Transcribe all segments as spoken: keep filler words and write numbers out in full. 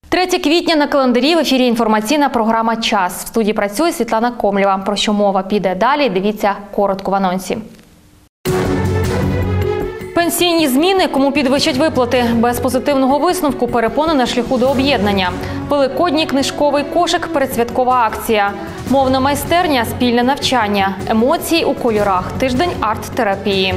третє квітня на календарі. В ефірі інформаційна програма «Час». В студії працює Світлана Комлєва. Про що мова піде далі, дивіться коротко в анонсі. Пенсійні зміни, кому підвищать виплати. Без позитивного висновку перепони на шляху до об'єднання. Великодній книжковий кошик, передсвяткова акція. Мовна майстерня, спільне навчання. Емоції у кольорах. Тиждень арт-терапії.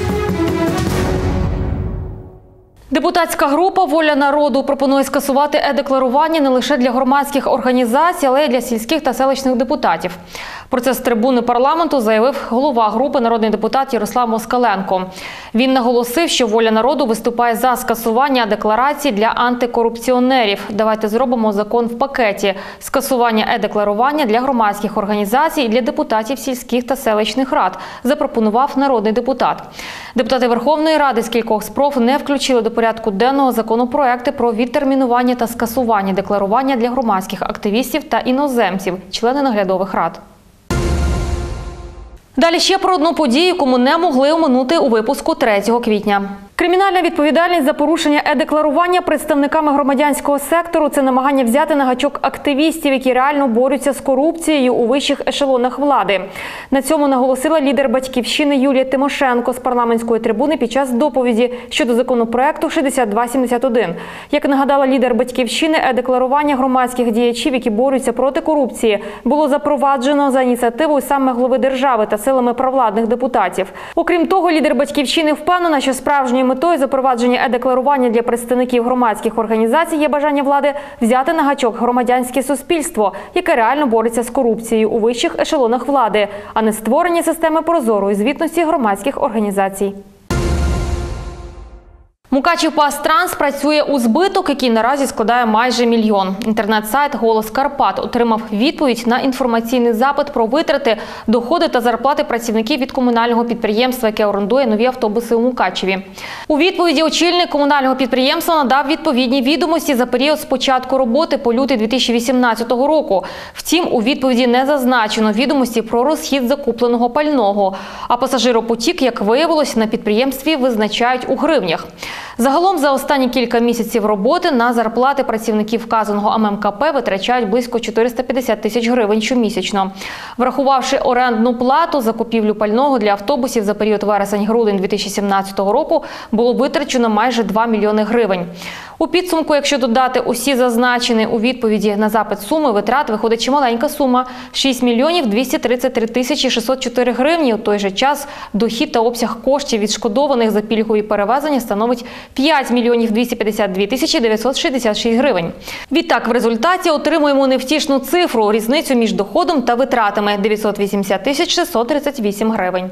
Депутатська група «Воля народу» пропонує скасувати е-декларування не лише для громадських організацій, але й для сільських та селищних депутатів. Про це з трибуни парламенту заявив голова групи народний депутат Ярослав Москаленко. Він наголосив, що «Воля народу» виступає за скасування декларацій для антикорупціонерів. Давайте зробимо закон в пакеті. Скасування е-декларування для громадських організацій і для депутатів сільських та селищних рад, запропонував народний депутат. Депутати Верховної Ради з кількох спроб не включили до порядку денного законопроекти про відтермінування та скасування декларування для громадських активістів та іноземців, члени наглядових рад. Далі ще про одну подію, кому не могли оминути у випуску третього квітня. Кримінальна відповідальність за порушення е-декларування представниками громадянського сектору – це намагання взяти на гачок активістів, які реально борються з корупцією у вищих ешелонах влади. На цьому наголосила лідер «Батьківщини» Юлія Тимошенко з парламентської трибуни під час доповіді щодо законопроекту шістдесят два сімдесят один. Як нагадала лідер «Батьківщини», е-декларування громадських діячів, які борються проти корупції, було запроваджено за ініціативою саме глави держави та силами провладних депутатів. Окрім того, лідер «Батьківщини» впевнена, що справжньою метою запровадження е-декларування для представників громадських організацій є бажання влади взяти на гачок громадянське суспільство, яке реально бореться з корупцією у вищих ешелонах влади, а не створення системи прозорої звітності громадських організацій. Мукачівпастранс працює у збиток, який наразі складає майже мільйон. Інтернет-сайт «Голос Карпат» отримав відповідь на інформаційний запит про витрати, доходи та зарплати працівників від комунального підприємства, яке орендує нові автобуси у Мукачеві. У відповіді очільник комунального підприємства надав відповідні відомості за період з початку роботи по лютий дві тисячі вісімнадцятого року. Втім, у відповіді не зазначено відомості про розхід закупленого пального. А пасажиропотік, як виявилось, на підприємстві визначають у гривнях. Загалом за останні кілька місяців роботи на зарплати працівників вказаного ем ем ка пе витрачають близько чотириста п'ятдесят тисяч гривень щомісячно. Врахувавши орендну плату, закупівлю пального для автобусів за період вересень-грудень дві тисячі сімнадцятого року було витрачено майже два мільйони гривень. У підсумку, якщо додати усі зазначені у відповіді на запит суми витрат, виходить чималенька сума – шість мільйонів двісті тридцять три тисячі шістсот чотири гривні. У той же час дохід та обсяг коштів, відшкодованих за пільгові перевезення, становить п'ять мільйонів двісті п'ятдесят дві тисячі дев'ятсот шістдесят шість гривень. Відтак, в результаті отримуємо невтішну цифру – різницю між доходом та витратами – дев'ятсот вісімдесят тисяч шістсот тридцять вісім гривень.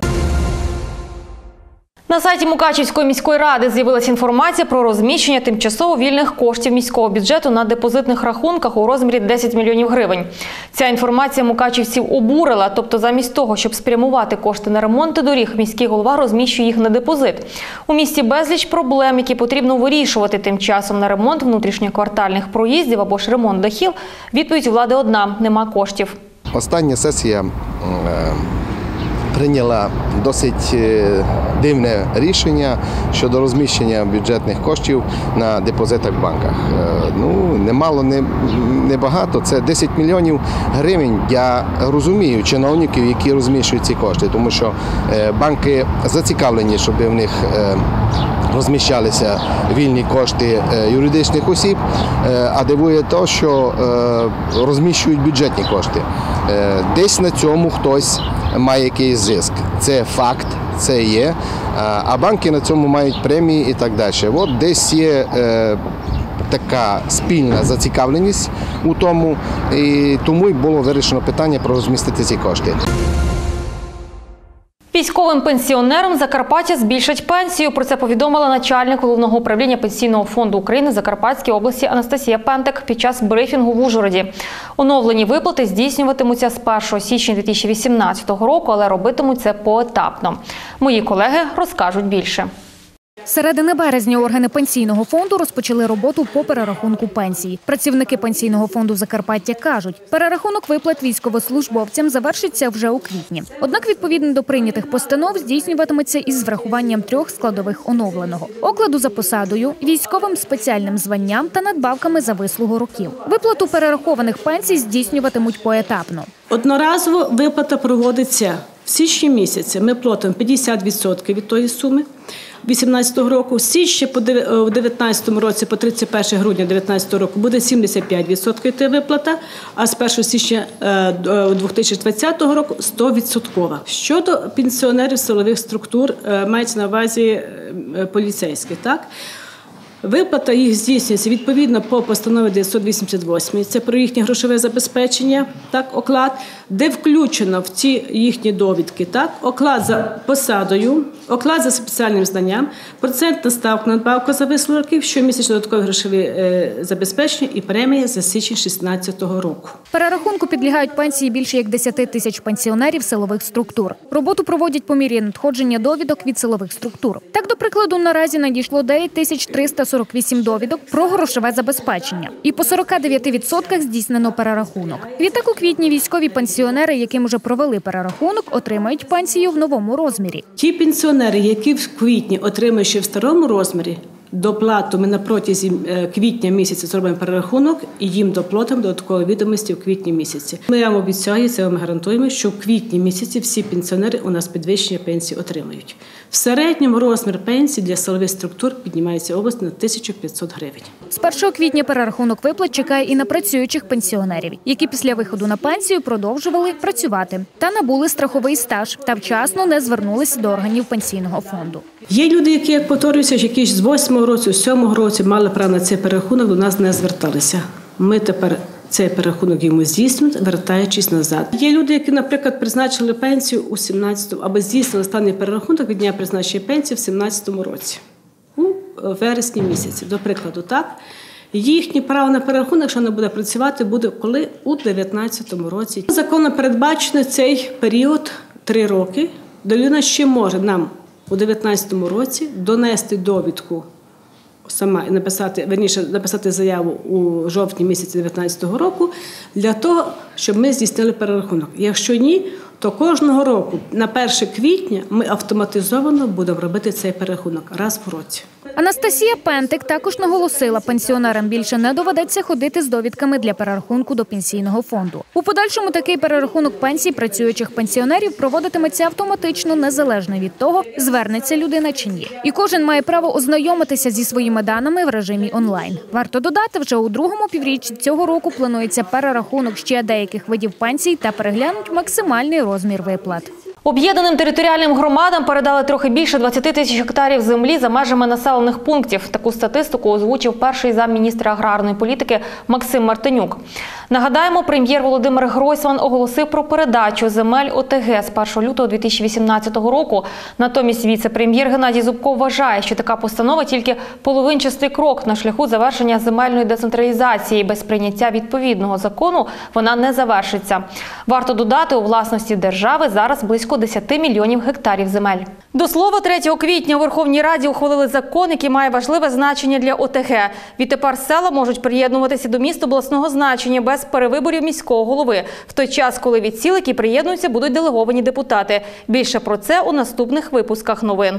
На сайті Мукачівської міської ради з'явилася інформація про розміщення тимчасово вільних коштів міського бюджету на депозитних рахунках у розмірі десять мільйонів гривень. Ця інформація мукачівців обурила, тобто замість того, щоб спрямувати кошти на ремонти доріг, міський голова розміщує їх на депозит. У місті безліч проблем, які потрібно вирішувати тим часом на ремонт внутрішньоквартальних проїздів або ж ремонт дахів. Відповідь влади одна – нема коштів. Остання сесія прийняла досить дивне рішення щодо розміщення бюджетних коштів на депозитах в банках. Ну, немало, не, не багато, це десять мільйонів гривень. Я розумію чиновників, які розміщують ці кошти, тому що банки зацікавлені, щоб в них розміщалися вільні кошти юридичних осіб, а дивує те, що розміщують бюджетні кошти. Десь на цьому хтось має якийсь зиск. Це факт, це є, а банки на цьому мають премії і так далі. От десь є така спільна зацікавленість у тому, і тому й було вирішено питання про розмістити ці кошти. Військовим пенсіонерам Закарпаття збільшать пенсію. Про це повідомила начальник Головного управління Пенсійного фонду України в Закарпатській області Анастасія Пентек під час брифінгу в Ужгороді. Оновлені виплати здійснюватимуться з першого січня дві тисячі вісімнадцятого року, але робитимуть це поетапно. Мої колеги розкажуть більше. З середини березня органи Пенсійного фонду розпочали роботу по перерахунку пенсій. Працівники Пенсійного фонду Закарпаття кажуть, перерахунок виплат військовослужбовцям завершиться вже у квітні. Однак, відповідно до прийнятих постанов, здійснюватиметься із врахуванням трьох складових оновленого – окладу за посадою, військовим спеціальним званням та надбавками за вислугу років. Виплату перерахованих пенсій здійснюватимуть поетапно. Одноразово виплата проводиться в січні місяці. Ми платимо п'ятдесят відсотків від тої суми дві тисячі вісімнадцятого року. В січні у дві тисячі дев'ятнадцятому році по тридцять перше грудня дві тисячі дев'ятнадцятого року буде сімдесят п'ять відсотків йти виплата, а з першого січня дві тисячі двадцятого року сто відсотків. Щодо пенсіонерів силових структур, мається на увазі поліцейських, так? Виплата їх здійснюється відповідно по постанові дев'ятсот вісімдесят восьмій, це про їхнє грошове забезпечення, так, оклад, де включено в ці їхні довідки, так, оклад за посадою, оклад за спеціальним знанням, процентна ставка надбавка за вислугу років, щомісячно додаткові грошові е, забезпечення і премія за січень шістнадцятого року. Перерахунку підлягають пенсії більше як десять тисяч пенсіонерів силових структур. Роботу проводять по мірі надходження довідок від силових структур. Так, до прикладу, наразі надійшло дев'ять тисяч триста сорок вісім довідок про грошове забезпечення. І по сорока дев'яти відсотках здійснено перерахунок. Відтак у квітні військові пенсіонери, яким вже провели перерахунок, отримають пенсію в новому розмірі. Ті пенсіонери, які в квітні отримують ще в старому розмірі, доплату ми на протязі квітня місяця зробимо перерахунок і їм доплатимо додаткові відомості в квітні місяці. Ми вам обіцяємо, це вам гарантуємо, що в квітні місяці всі пенсіонери у нас підвищення пенсії отримають. В середньому розмір пенсії для силових структур піднімається область на тисячу п'ятсот гривень. З першого квітня перерахунок виплат чекає і на працюючих пенсіонерів, які після виходу на пенсію продовжували працювати та набули страховий стаж та вчасно не звернулися до органів Пенсійного фонду. Є люди, які, як повторююся, які з восьмого року, з сьомого року мали право на цей перерахунок, до нас не зверталися. Ми тепер цей перерахунок йому здійснюють, вертаючись назад. Є люди, які, наприклад, призначили пенсію у сімнадцятому, або здійснили останній перерахунок від дня призначення пенсії в сімнадцятому році, у вересні місяці, до прикладу, так? Їхнє право на перерахунок, якщо не буде працювати, буде коли? У дев'ятнадцятому році. Законом передбачено цей період три роки. Людина ще може нам у дев'ятнадцятому році донести довідку сама і написати, верніше, написати заяву у жовтні місяці дев'ятнадцятого року для того, щоб ми здійснили перерахунок. Якщо ні, то кожного року на перше квітня ми автоматизовано будемо робити цей перерахунок раз в році. Анастасія Пентик також наголосила, пенсіонерам більше не доведеться ходити з довідками для перерахунку до Пенсійного фонду. У подальшому такий перерахунок пенсій працюючих пенсіонерів проводитиметься автоматично, незалежно від того, звернеться людина чи ні. І кожен має право ознайомитися зі своїми даними в режимі онлайн. Варто додати, вже у другому півріччі цього року планується перерахунок ще деяких видів пенсій та переглянуть максимальний розмір виплат. Об'єднаним територіальним громадам передали трохи більше двадцяти тисяч гектарів землі за межами населених пунктів. Таку статистику озвучив перший замміністра аграрної політики Максим Мартинюк. Нагадаємо, прем'єр Володимир Гройсман оголосив про передачу земель О Те Ге з першого лютого дві тисячі вісімнадцятого року. Натомість віце-прем'єр Геннадій Зубко вважає, що така постанова тільки половинчастий крок на шляху завершення земельної децентралізації. Без прийняття відповідного закону вона не завершиться. Варто додати, у власності держави зараз близько десяти мільйонів гектарів земель. До слова, третього квітня у Верховній Раді ухвалили закон, який має важливе значення для О Те Ге. Відтепер села можуть приєднуватися до міст обласного значення без перевиборів міського голови. В той час, коли від сіл, які приєднуються, будуть делеговані депутати. Більше про це у наступних випусках новин.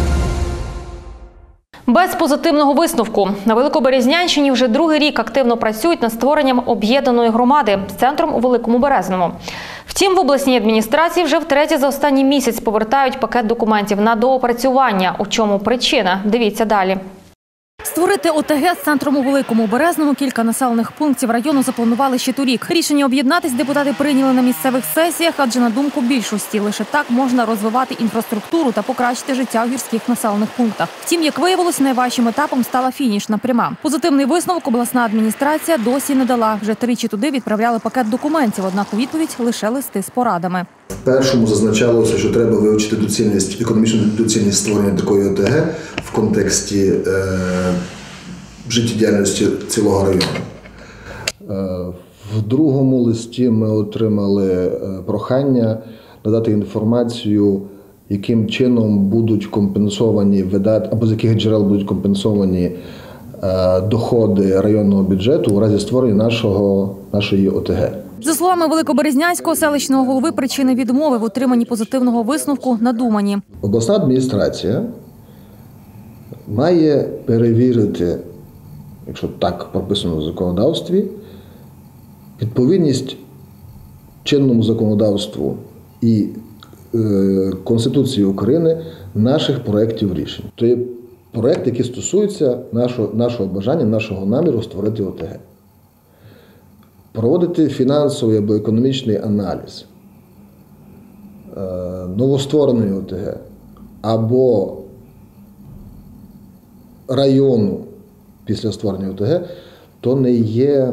Без позитивного висновку. На Великоберезнянщині вже другий рік активно працюють над створенням об'єднаної громади з центром у Великому Березному. Втім, в обласній адміністрації вже втретє за останній місяць повертають пакет документів на доопрацювання. У чому причина? Дивіться далі. Створити О Те Ге з центром у Великому Березному кілька населених пунктів району запланували ще торік. Рішення об'єднатись депутати прийняли на місцевих сесіях, адже на думку більшості лише так можна розвивати інфраструктуру та покращити життя у гірських населених пунктах. Втім, як виявилось, найважчим етапом стала фінішна пряма. Позитивний висновок обласна адміністрація досі не дала. Вже тричі туди відправляли пакет документів, однак у відповідь лише листи з порадами. В першому зазначалося, що треба вивчити доцільність, економічну доцільність створення такої О Те Ге в контексті е, життєдіяльності цілого району. Е, в другому листі ми отримали е, прохання надати інформацію, яким чином будуть компенсовані видатки, або з яких джерел будуть компенсовані е, доходи районного бюджету у разі створення нашого, нашої О Те Ге. За словами Великоберезнянського селищного голови, причини відмови в отриманні позитивного висновку надумані. Обласна адміністрація має перевірити, якщо так прописано в законодавстві, відповідність чинному законодавству і е, Конституції України наших проєктів рішень. То є проєкти, які стосуються нашого, нашого бажання, нашого наміру створити О Те Ге. Проводити фінансовий або економічний аналіз е, новоствореної О Те Ге або району після створення О Те Ге, то не є,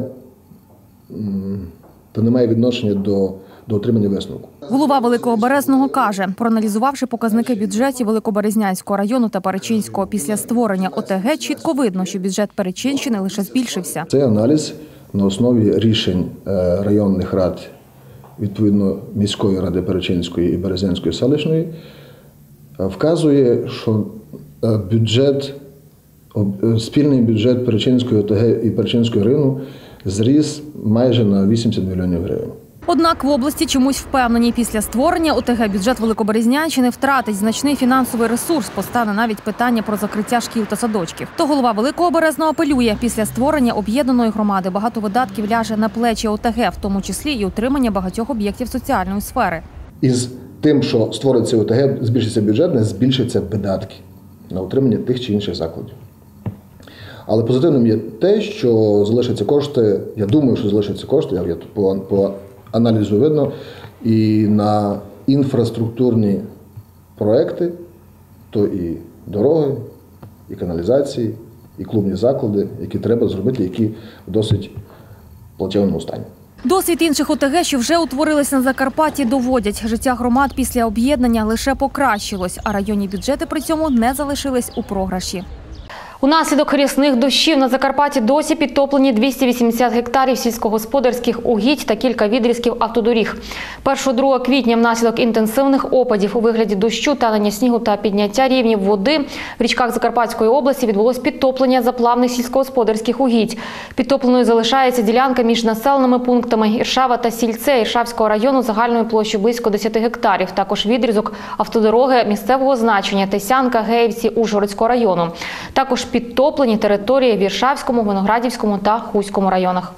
то не має відношення до, до отримання висновку. Голова Великого Березного каже, проаналізувавши показники бюджетів Великоберезнянського району та Перечинського після створення О Те Ге, чітко видно, що бюджет Перечинщини лише збільшився. Цей аналіз на основі рішень районних рад, відповідно міської ради Перечинської і Березнянської селищної, вказує, що бюджет, спільний бюджет Перечинської О Те Ге і Перечинського району зріс майже на вісімдесят мільйонів гривень. Однак в області чомусь впевнені, після створення О Те Ге бюджет Великоберезнянщини втратить значний фінансовий ресурс, постане навіть питання про закриття шкіл та садочків. То голова Великого Березного апелює, після створення об'єднаної громади багато видатків ляже на плечі О Те Ге, в тому числі і утримання багатьох об'єктів соціальної сфери. Із тим, що створиться О Те Ге, збільшиться бюджет, не збільшаться видатки на утримання тих чи інших закладів. Але позитивним є те, що залишаться кошти, я думаю, що залишаться кошти, я тут по, по аналізу видно, і на інфраструктурні проекти, то і дороги, і каналізації, і клубні заклади, які треба зробити, які в досить плачевному стані. Досвід інших О Те Ге, що вже утворились на Закарпатті, доводять, життя громад після об'єднання лише покращилось, а районні бюджети при цьому не залишились у програші. Унаслідок рясних дощів на Закарпатті досі підтоплені двісті вісімдесят гектарів сільськогосподарських угідь та кілька відрізків автодоріг. першого-другого квітня внаслідок інтенсивних опадів у вигляді дощу, танення снігу та підняття рівнів води в річках Закарпатської області відбулось підтоплення заплавних сільськогосподарських угідь. Підтопленою залишається ділянка між населеними пунктами Іршава та Сільце Іршавського району загальною площею близько десяти гектарів. Також відрізок автодороги місцевого значення Тесянка, Геївці, Ужгородського району. Також підтоплені території в Іршавському, Виноградівському та Хуському районах.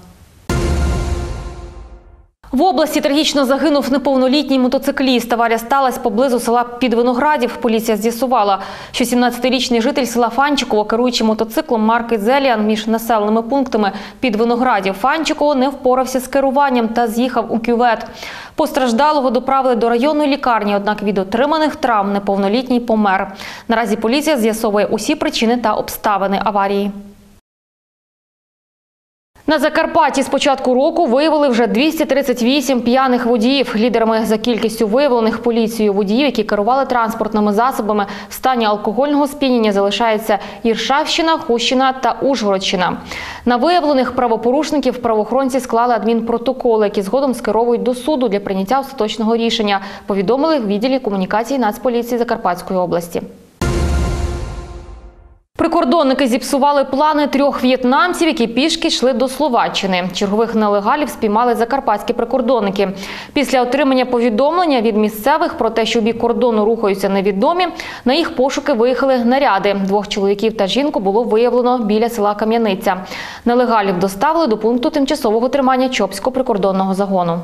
В області трагічно загинув неповнолітній мотоцикліст. Аварія сталася поблизу села Підвиноградів. Поліція з'ясувала, що сімнадцятирічний житель села Фанчиково, керуючи мотоциклом марки «Зеліан» між населеними пунктами Підвиноградів Фанчиково, не впорався з керуванням та з'їхав у кювет. Постраждалого доправили до районної лікарні, однак від отриманих травм неповнолітній помер. Наразі поліція з'ясовує усі причини та обставини аварії. На Закарпатті з початку року виявили вже двісті тридцять вісім п'яних водіїв. Лідерами за кількістю виявлених поліцією водіїв, які керували транспортними засобами в стані алкогольного сп'яніння, залишаються Іршавщина, Хустщина та Ужгородщина. На виявлених правопорушників правоохоронці склали адмінпротоколи, які згодом скеровують до суду для прийняття остаточного рішення, повідомили в відділі комунікації Нацполіції Закарпатської області. Прикордонники зіпсували плани трьох в'єтнамців, які пішки йшли до Словаччини. Чергових нелегалів спіймали закарпатські прикордонники. Після отримання повідомлення від місцевих про те, що у бік кордону рухаються невідомі, на їх пошуки виїхали наряди. Двох чоловіків та жінку було виявлено біля села Кам'яниця. Нелегалів доставили до пункту тимчасового тримання Чопського прикордонного загону.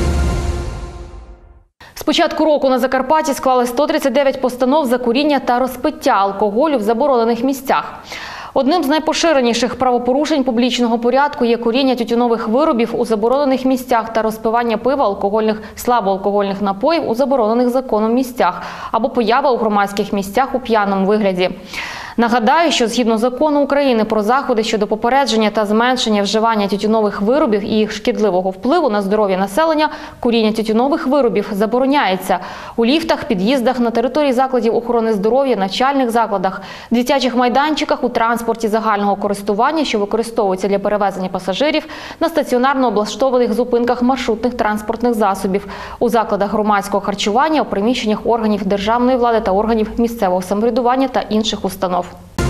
З початку року на Закарпатті склали сто тридцять дев'ять постанов за куріння та розпиття алкоголю в заборонених місцях. Одним з найпоширеніших правопорушень публічного порядку є куріння тютюнових виробів у заборонених місцях та розпивання пива, алкогольних, слабоалкогольних напоїв у заборонених законом місцях або поява у громадських місцях у п'яному вигляді. Нагадаю, що згідно закону України про заходи щодо попередження та зменшення вживання тютюнових виробів і їх шкідливого впливу на здоров'я населення, куріння тютюнових виробів забороняється у ліфтах, під'їздах, на території закладів охорони здоров'я, навчальних закладах, дитячих майданчиках, у транспорті загального користування, що використовується для перевезення пасажирів, на стаціонарно облаштованих зупинках маршрутних транспортних засобів, у закладах громадського харчування, у приміщеннях органів державної влади та органів місцевого самоврядування та інших установ.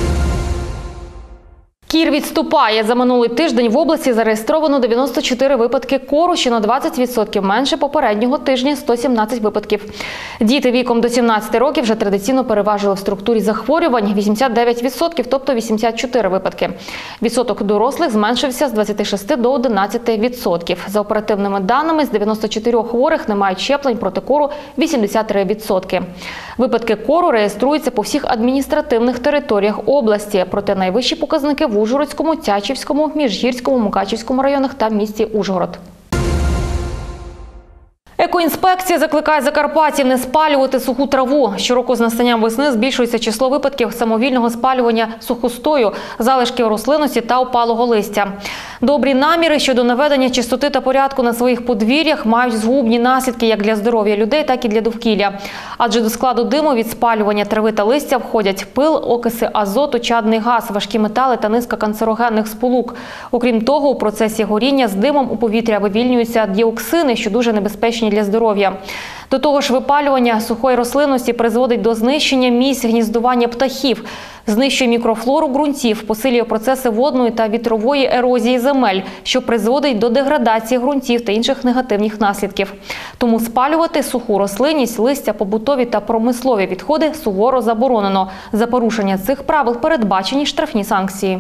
Кір відступає. За минулий тиждень в області зареєстровано дев'яносто чотири випадки кору, що на двадцять відсотків менше попереднього тижня – сто сімнадцять випадків. Діти віком до сімнадцяти років вже традиційно переважили в структурі захворювань – вісімдесят дев'ять відсотків, тобто вісімдесят чотири випадки. Відсоток дорослих зменшився з двадцяти шести до одинадцяти відсотків. За оперативними даними, з дев'яноста чотирьох хворих не мають щеплень проти кору – вісімдесят три відсотки. Випадки кору реєструються по всіх адміністративних територіях області, проте найвищі показники в Ужгородському, Тячівському, Міжгірському, Мукачівському районах та місті Ужгород. Екоінспекція закликає закарпатців не спалювати суху траву. Щороку з настанням весни збільшується число випадків самовільного спалювання сухостою, залишків рослинності та опалого листя. Добрі наміри щодо наведення чистоти та порядку на своїх подвір'ях мають згубні наслідки як для здоров'я людей, так і для довкілля. Адже до складу диму від спалювання трави та листя входять пил, окиси азоту, чадний газ, важкі метали та низка канцерогенних сполук. Окрім того, у процесі горіння з димом у повітря вивільнюються діоксини, що дуже небезпечні для здоров'я. До того ж, випалювання сухої рослинності призводить до знищення місць гніздування птахів, знищує мікрофлору ґрунтів, посилює процеси водної та вітрової ерозії земель, що призводить до деградації ґрунтів та інших негативних наслідків. Тому спалювати суху рослинність, листя, побутові та промислові відходи суворо заборонено. За порушення цих правил передбачені штрафні санкції.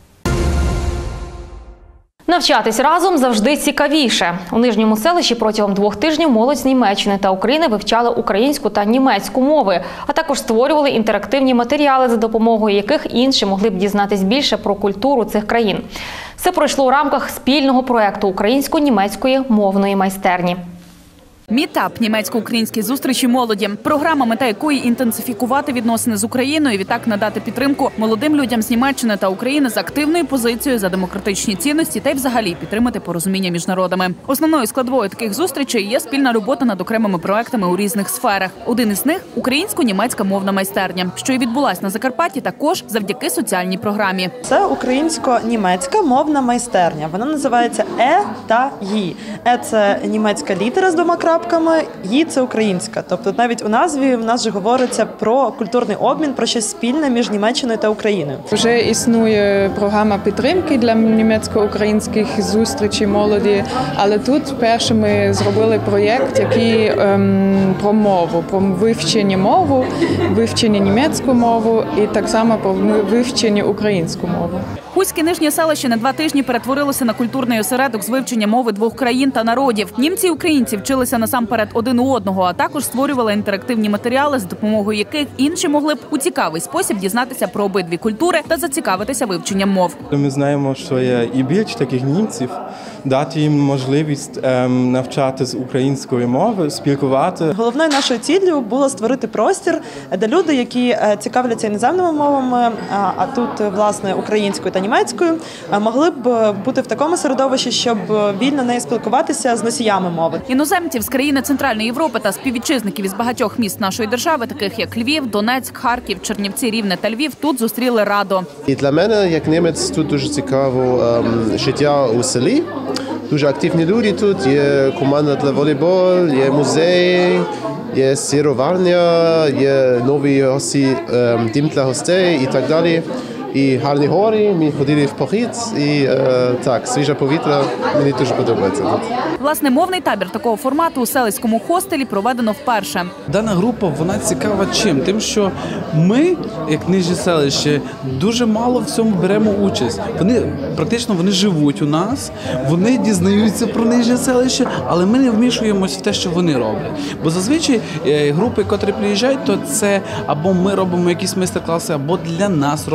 Навчатись разом завжди цікавіше. У Нижньому селищі протягом двох тижнів молодь з Німеччини та України вивчали українську та німецьку мови, а також створювали інтерактивні матеріали, за допомогою яких інші могли б дізнатись більше про культуру цих країн. Це пройшло у рамках спільного проєкту українсько-німецької мовної майстерні. Мітап – німецько-українські зустрічі молоді. Програма, мета якої – інтенсифікувати відносини з Україною і відтак надати підтримку молодим людям з Німеччини та України з активною позицією за демократичні цінності та й взагалі підтримати порозуміння між народами. Основною складовою таких зустрічей є спільна робота над окремими проектами у різних сферах. Один із них – українсько-німецька мовна майстерня, що і відбулась на Закарпатті також завдяки соціальній програмі. Це українсько-німецька мовна майстерня. Вона називається «Е» та «Ї». «Е» – це німецька літера з двома крапками, «Ї» – це українська. Тобто навіть у назві в нас же говориться про культурний обмін, про щось спільне між Німеччиною та Україною. Вже існує програма підтримки для німецько-українських зустрічей молоді, але тут перше ми зробили проєкт, який ем, про мову, про вивчення мови, вивчення німецьку мову і так само про вивчення українську мову. Хуське нижнє селище на два тижні перетворилося на культурний осередок з вивчення мови двох країн та народів. Німці і українці вчилися насамперед один у одного, а також створювали інтерактивні матеріали, з допомогою яких інші могли б у цікавий спосіб дізнатися про обидві культури та зацікавитися вивченням мов. Ми знаємо, що є і більше таких німців, дати їм можливість ем, навчати української мови, спілкувати. Головною нашою ціллю було створити простір, де люди, які цікавляться іноземними мовами, а тут, власне, українською та німецькою, могли б бути в такому середовищі, щоб вільно нею спілкуватися з носіями мови. Іноземців з країни Центральної Європи та співвітчизників із багатьох міст нашої держави, таких як Львів, Донецьк, Харків, Чернівці, Рівне та Львів, тут зустріли радо. І для мене, як німець, тут дуже цікаво ем, життя у селі. Дуже активні люди тут, є команда для волейболу, є музей, є сироварня, є нові гості, ем, дім для гостей і так далі. І гарні гори, ми ходили в похід, і е, так, свіже повітря, мені дуже подобається тут. Власне, мовний табір такого формату у селицькому хостелі проведено вперше. Дана група, вона цікава чим? Тим, що ми, як нижнє селище, дуже мало в цьому беремо участь. Вони, практично, вони живуть у нас, вони дізнаються про нижнє селище, але ми не вмішуємося в те, що вони роблять. Бо зазвичай групи, котрі приїжджають, то це або ми робимо якісь майстер-класи, або для нас роблять якісь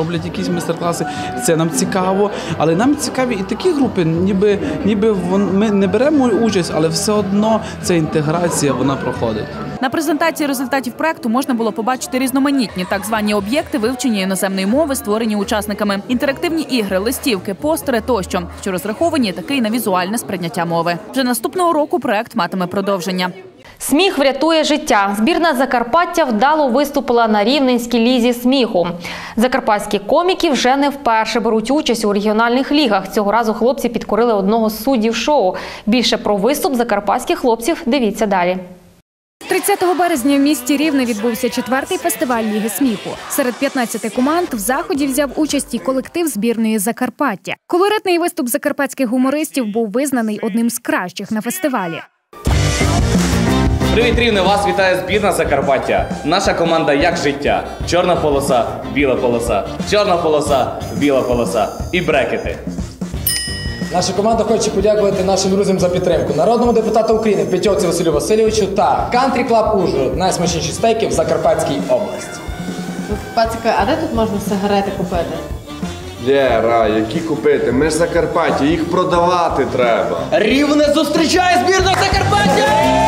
ці майстер-класи. Це нам цікаво, але нам цікаві і такі групи, ніби, ніби вон, ми не беремо участь, але все одно ця інтеграція, вона проходить. На презентації результатів проекту можна було побачити різноманітні так звані об'єкти вивчення іноземної мови, створені учасниками, інтерактивні ігри, листівки, постери тощо, що розраховані таки на візуальне сприйняття мови. Вже наступного року проект матиме продовження. Сміх врятує життя. Збірна Закарпаття вдало виступила на Рівненській лізі сміху. Закарпатські коміки вже не вперше беруть участь у регіональних лігах. Цього разу хлопці підкорили одного з суддів шоу. Більше про виступ закарпатських хлопців дивіться далі. тридцятого березня в місті Рівне відбувся четвертий фестиваль Ліги сміху. Серед п'ятнадцяти команд в заході взяв участь і колектив збірної Закарпаття. Колоритний виступ закарпатських гумористів був визнаний одним з кращих на фестивалі. Привіт, Рівне! Вас вітає збірна Закарпаття. Наша команда як життя. Чорна полоса, біла полоса, чорна полоса, біла полоса і брекети. Наша команда хоче подякувати нашим друзям за підтримку. Народному депутату України Петьовці Василю Васильовичу та Country Club Ужгород. Найсмачніші стейки в Закарпатській області. Пацика, а де тут можна сигарети купити? Лєра, які купити? Ми ж Закарпаття, їх продавати треба. Рівне зустрічає збірну Закарпаття!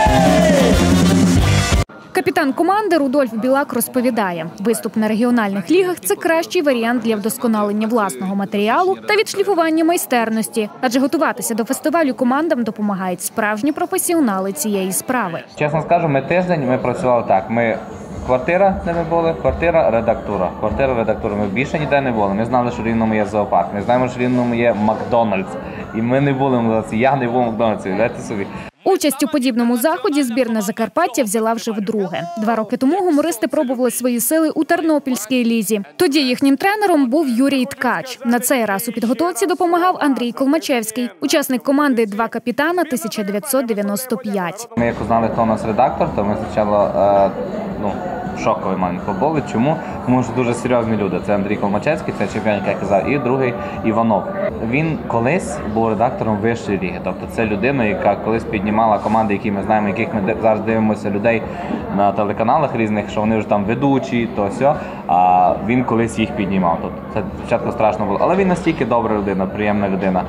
Капітан команди Рудольф Білак розповідає, виступ на регіональних лігах – це кращий варіант для вдосконалення власного матеріалу та відшліфування майстерності. Адже готуватися до фестивалю командам допомагають справжні професіонали цієї справи. Чесно скажу, ми тиждень ми працювали так. Ми квартира, де ми були, квартира, редактура. Квартира, редактура. Ми більше ніде не були. Ми знали, що в Рівному є зоопарк. Ми знаємо, що в Рівному є Макдональдс. І ми не були в Макдональдсі. Я не був в Макдональдсі. Уявляєте собі. Участь у подібному заході збірна Закарпаття взяла вже вдруге. Два роки тому гумористи пробували свої сили у Тернопільській лізі. Тоді їхнім тренером був Юрій Ткач. На цей раз у підготовці допомагав Андрій Колмачевський, учасник команди «Два капітана» тисяча дев'ятсот дев'яносто п'ять. Ми як узнали, хто у нас редактор, то ми спочатку е, ну, шоковий маленько були. Чому? Тому що дуже серйозні люди. Це Андрій Колмачевський, це чемпіон, як я казав, і другий Іванов. Він колись був редактором вищої ліги. Тобто це людина, яка колись піднімала команди, які ми знаємо, яких ми зараз дивимося людей на телеканалах різних, що вони вже там ведучі, то все. А він колись їх піднімав. Тобто це спочатку страшно було. Але він настільки добра людина, приємна людина.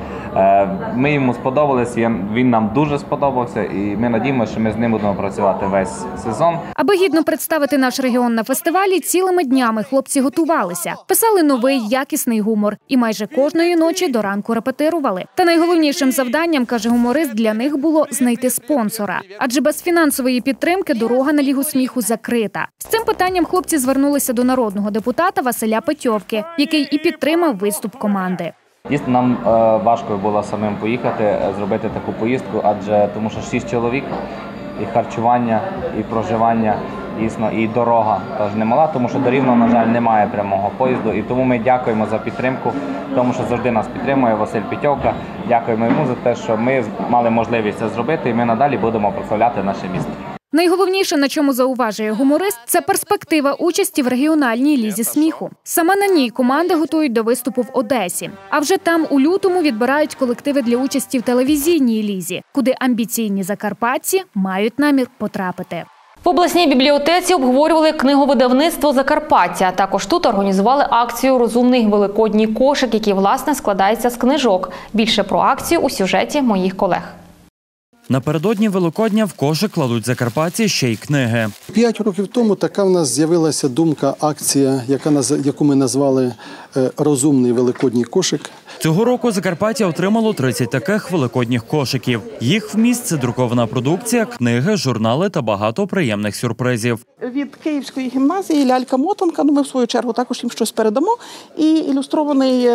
Ми йому сподобались, він нам дуже сподобався, і ми надіємося, що ми з ним будемо працювати весь сезон. Аби гідно представити наш регіон на фестивалі, цілими днями хлопці готувалися. Писали новий, якісний гумор. І майже кожної ночі до ранку репетирували. Та найголовнішим завданням, каже гуморист, для них було знайти спонсора. Адже без фінансової підтримки дорога на Лігу сміху закрита. З цим питанням хлопці звернулися до народного депутата Василя Петьовки, який і підтримав виступ команди. Дійсно, нам е, важко було самим поїхати, зробити таку поїздку, адже тому що шість чоловік, і харчування, і проживання, дійсно, і дорога теж немала, тому що до Рівного, на жаль, немає прямого поїзду. І тому ми дякуємо за підтримку, тому що завжди нас підтримує Василь Петьовка. Дякуємо йому за те, що ми мали можливість це зробити, і ми надалі будемо прославляти наше місто. Найголовніше, на чому зауважує гуморист, це перспектива участі в регіональній лізі сміху. Саме на ній команди готують до виступу в Одесі. А вже там у лютому відбирають колективи для участі в телевізійній лізі, куди амбіційні закарпатці мають намір потрапити. В обласній бібліотеці обговорювали книговидавництво Закарпаття. Також тут організували акцію «Розумний великодній кошик», який, власне, складається з книжок. Більше про акцію у сюжеті моїх колег. Напередодні Великодня в кошик кладуть закарпатці ще й книги. П'ять років тому така в нас з'явилася думка, акція, яка, яку ми назвали «Розумний великодній кошик». Цього року Закарпаття отримало тридцять таких великодніх кошиків. Їх вміст – це друкована продукція, книги, журнали та багато приємних сюрпризів. Від Київської гімназії «Лялька-мотанка», ну ми в свою чергу також їм щось передамо, і ілюстрований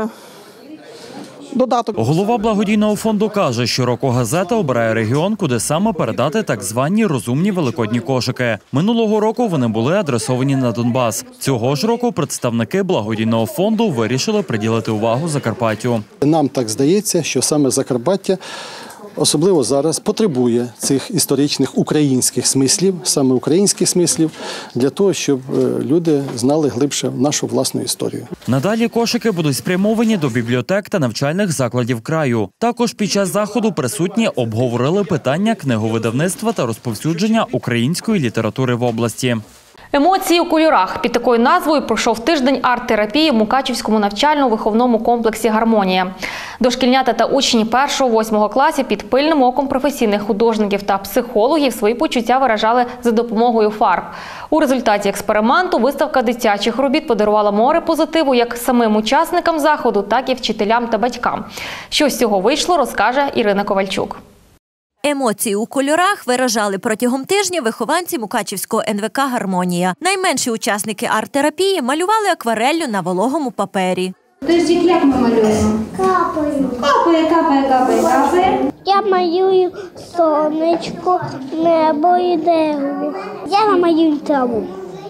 додаток. Голова благодійного фонду каже, що щороку газета обирає регіон, куди саме передати так звані розумні великодні кошики. Минулого року вони були адресовані на Донбас. Цього ж року представники благодійного фонду вирішили приділити увагу Закарпаттю. Нам так здається, що саме Закарпаття особливо зараз потребує цих історичних українських смислів, саме українських смислів, для того, щоб люди знали глибше нашу власну історію. Надалі кошики будуть спрямовані до бібліотек та навчальних закладів краю. Також під час заходу присутні обговорили питання книговидавництва та розповсюдження української літератури в області. Емоції у кольорах. Під такою назвою пройшов тиждень арт-терапії в Мукачівському навчально-виховному комплексі «Гармонія». Дошкільнята та учні першого-восьмого класів під пильним оком професійних художників та психологів свої почуття виражали за допомогою фарб. У результаті експерименту виставка дитячих робіт подарувала море позитиву як самим учасникам заходу, так і вчителям та батькам. Що з цього вийшло, розкаже Ірина Ковальчук. Емоції у кольорах виражали протягом тижня вихованці Мукачівського ен ве ка «Гармонія». Найменші учасники арт-терапії малювали аквареллю на вологому папері. Тож, як ми малюємо? Капає. Капає, капає, капає, капає. Я малюю сонечко, небо і дерево. Я намалюю траву.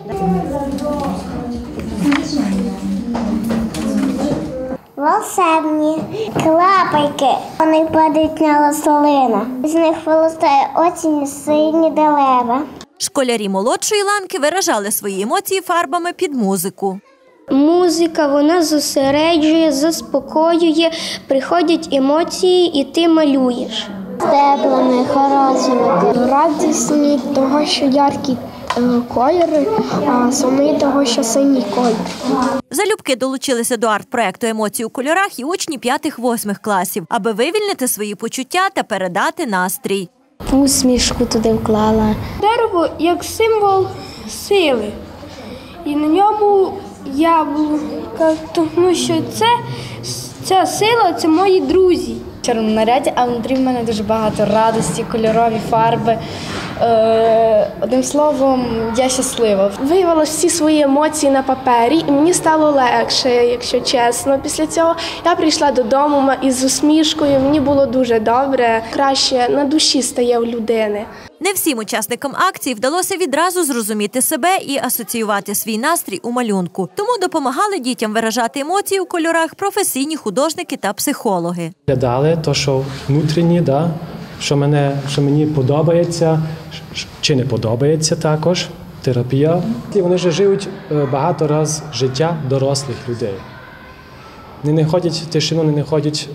Волшебні клапайки. Вони падають на лосолина. З них виростає осінь сині дерева. Школярі молодшої ланки виражали свої емоції фарбами під музику. Музика, вона зосереджує, заспокоює, приходять емоції і ти малюєш. Теплими, хорошими, радісні того, що яркі кольори, а сумні того, що синій колір. Залюбки долучилися до арт-проекту «Емоції у кольорах» і учні п'ятих-восьмих класів, аби вивільнити свої почуття та передати настрій. Усмішку туди вклала. Дерево як символ сили. І на ньому яблука, тому що це, ця сила – це мої друзі. В чорному наряді, а внутрі в мене дуже багато радості, кольорові фарби. Е, одним словом, я щаслива. Виявила всі свої емоції на папері, і мені стало легше, якщо чесно. Після цього я прийшла додому із усмішкою, мені було дуже добре, краще на душі стає у людини. Не всім учасникам акції вдалося відразу зрозуміти себе і асоціювати свій настрій у малюнку. Тому допомагали дітям виражати емоції у кольорах професійні художники та психологи. Глядали те, що внутрішнє, да, що, мене, що мені подобається, чи не подобається також, терапія. І вони вже живуть багато разів життя дорослих людей. Вони не ходять в тишину, вони не ходять,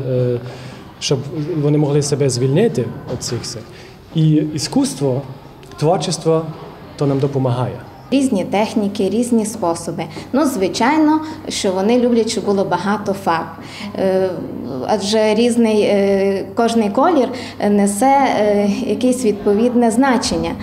щоб вони могли себе звільнити від цих всіх. І іскусство, творчество, то нам допомагає. Різні техніки, різні способи. Ну, звичайно, що вони люблять, щоб було багато фарб. Адже різний, кожний колір несе якесь відповідне значення.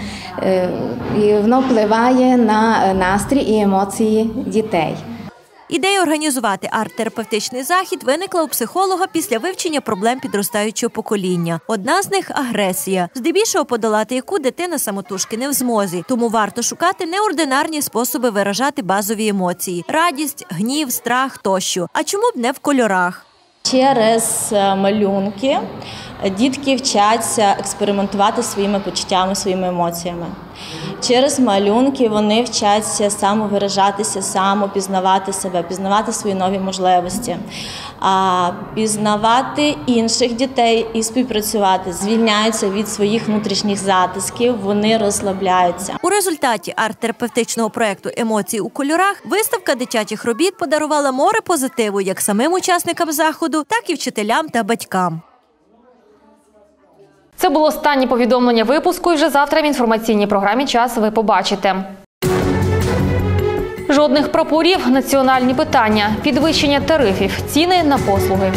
І воно впливає на настрій і емоції дітей. Ідея організувати арт-терапевтичний захід виникла у психолога після вивчення проблем підростаючого покоління. Одна з них – агресія, здебільшого подолати яку дитина самотужки не в змозі. Тому варто шукати неординарні способи виражати базові емоції – радість, гнів, страх тощо. А чому б не в кольорах? Через малюнки дітки вчаться експериментувати своїми почуттями, своїми емоціями. Через малюнки вони вчаться самовиражатися, самопізнавати себе, пізнавати свої нові можливості, а пізнавати інших дітей і співпрацювати, звільняються від своїх внутрішніх затисків, вони розслабляються. У результаті арт-терапевтичного проєкту «Емоції у кольорах» виставка дитячих робіт подарувала море позитиву як самим учасникам заходу, так і вчителям та батькам. Це було останнє повідомлення випуску, і вже завтра в інформаційній програмі «Час» ви побачите. Жодних прапорів, національні питання, підвищення тарифів, ціни на послуги.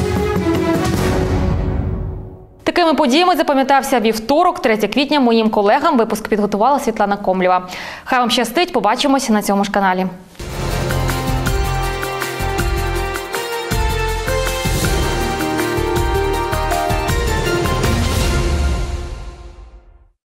Такими подіями запам'ятався вівторок, третього квітня. Моїм колегам випуск підготувала Світлана Комлєва. Хай вам щастить, побачимося на цьому ж каналі.